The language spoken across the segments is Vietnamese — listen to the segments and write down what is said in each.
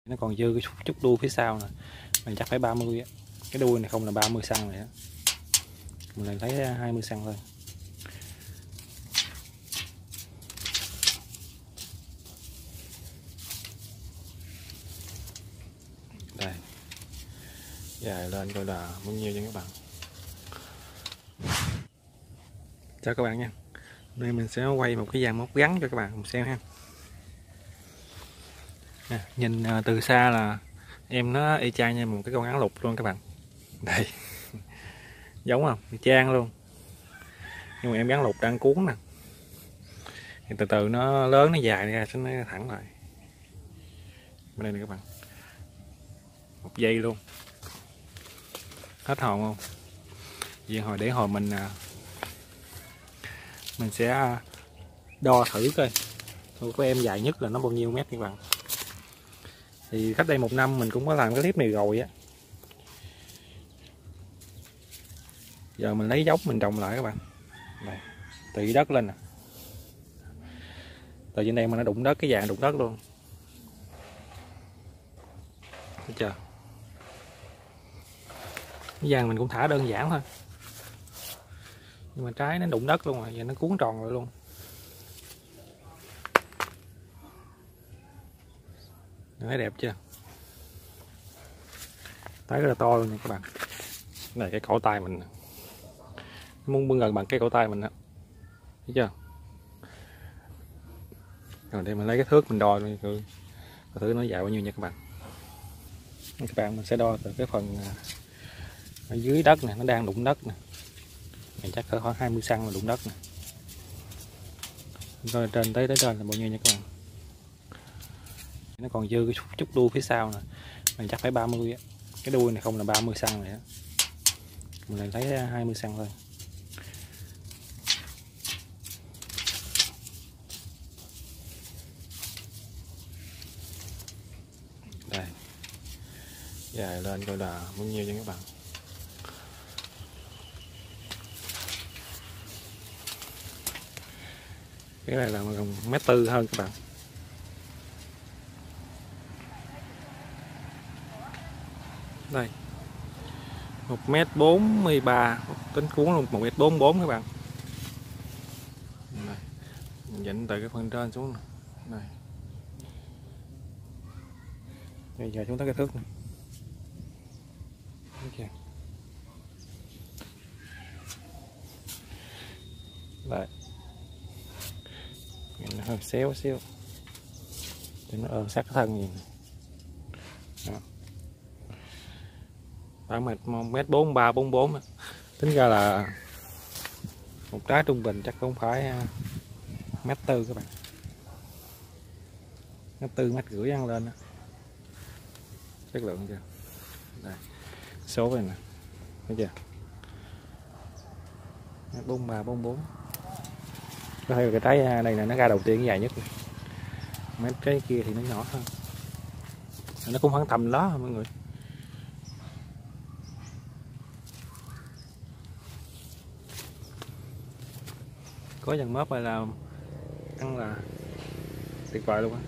Nó còn dư cái chút đuôi phía sau nè, mình chắc phải 30 á. Cái đuôi này không là 30 cm này á, mình lại thấy 20 cm thôi. Đây, dài lên coi là bao nhiêu nha các bạn. Chào các bạn nha. Hôm nay mình sẽ quay một cái dàn móc gắn cho các bạn cùng xem ha. Nè, nhìn từ xa là em nó y chang như một cái con áng lục luôn các bạn. Đây, giống không? Y chang luôn. Nhưng mà em gắn lục đang cuốn nè. Thì từ từ nó lớn, nó dài ra, nó thẳng lại. Bên đây nè các bạn. Một giây luôn. Hết hồn không? Vậy hồi để hồi mình sẽ đo thử coi của em dài nhất là nó bao nhiêu mét các bạn. Thì cách đây 1 năm mình cũng có làm cái clip này rồi á. Giờ mình lấy dốc mình trồng lại các bạn. Đây, tỉ đất lên nè. Từ trên đây mà nó đụng đất, cái vàng đụng đất luôn. Thấy chưa? Cái vàng mình cũng thả đơn giản thôi. Nhưng mà trái nó đụng đất luôn rồi, giờ nó cuốn tròn rồi luôn. Thấy đẹp chưa? Trái rất là to luôn nha các bạn. Này cái cổ tay mình muốn bưng gần bằng cái cổ tay mình á. Thấy chưa? Rồi đây mình lấy cái thước mình đo thử nó dài bao nhiêu nha các bạn. Các bạn mình sẽ đo từ cái phần ở dưới đất nè, nó đang đụng đất nè. Mình chắc cỡ khoảng 20 cm là đụng đất nè. Rồi trên tới trên là bao nhiêu nha các bạn. Nó còn dư cái chút đuôi phía sau nè, mình chắc phải 30 á. Cái đuôi này không là 30 cm này á, mình lại thấy 20 cm thôi. Đây, dài lên coi là bao nhiêu nha các bạn. Cái này là 1,4 m hơn các bạn. Đây, 1,43 m, tính cuốn luôn 1,44 m các bạn. Đây, mình dịnh từ cái phần trên xuống này. Bây giờ chúng ta cái thước này. Okay. Đây, nó hơi xéo xíu thì nó sát cái thân gì. Khoảng 1,43 44. Tính ra là một trái trung bình chắc cũng phải 1,4 m các bạn. 1,4 m ăn lên đó. Chất lượng chưa? Đây, số này nè, thấy chưa? 1,43 44. Có thể cái trái này là nó ra đầu tiên dài nhất. Mấy cái kia thì nó nhỏ hơn. Nó cũng khoảng tầm đó mọi người. Có dàn mớp này là ăn là tuyệt vời luôn á.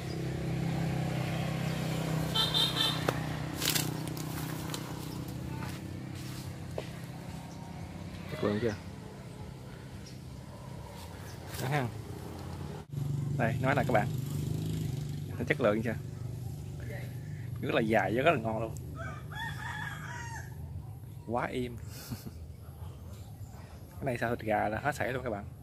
Chất lượng chưa? Đó ha. Đây, nói là các bạn, thấy chất lượng chưa? Rất là dài và rất là ngon luôn. Quá im. Cái này sao thịt gà là hết sảy luôn các bạn.